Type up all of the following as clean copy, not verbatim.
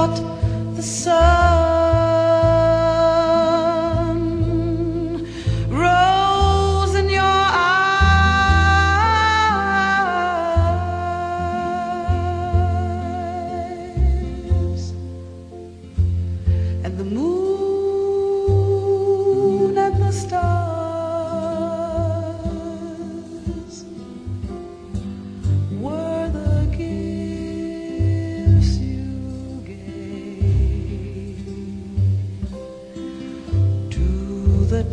thought the sun rose in your eyes, and the moon and the stars were the gifts you gave to the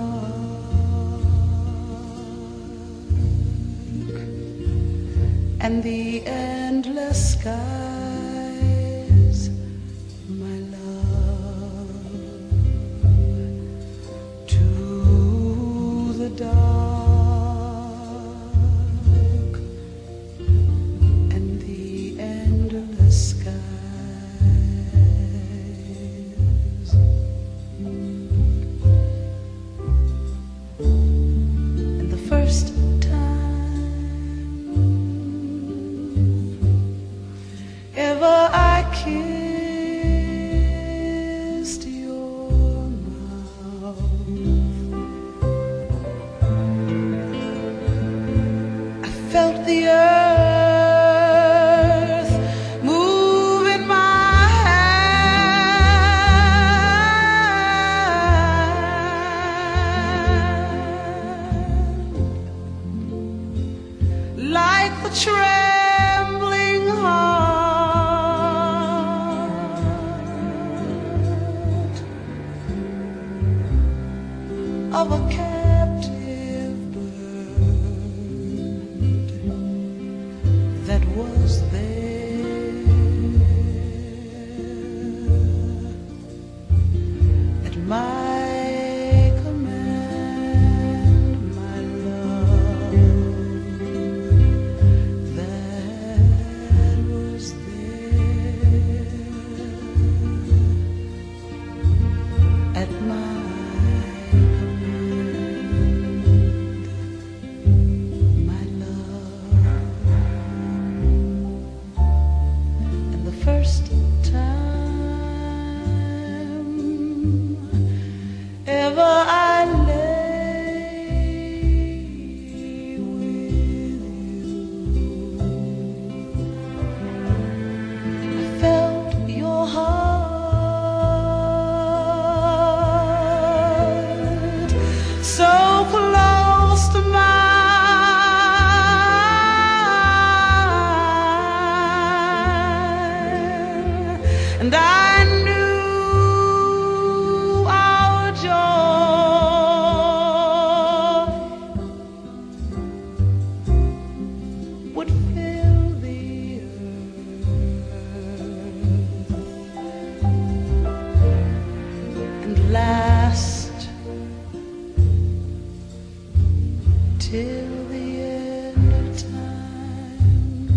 dark and the endless skies, my love, to the dark and the endless skies. And the first time ever I kissed your mouth, I felt the earth move in my hand, like the trembling heart of a captive bird that was there at my command, my love, that was there at my command, my love. And the first time ever I lay with you, I felt your heart so close to mine, and I knew our joy would fill the earth and last till the end of time,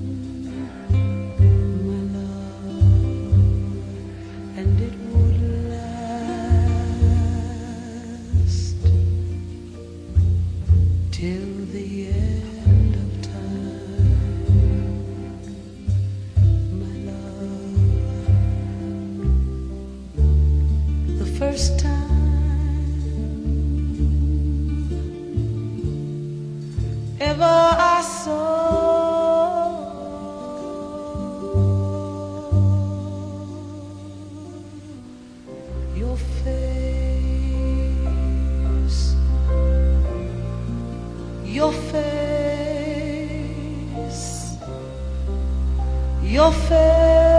my love, and it would last till the end of time, my love. The first time ever I saw your face, your face, your face.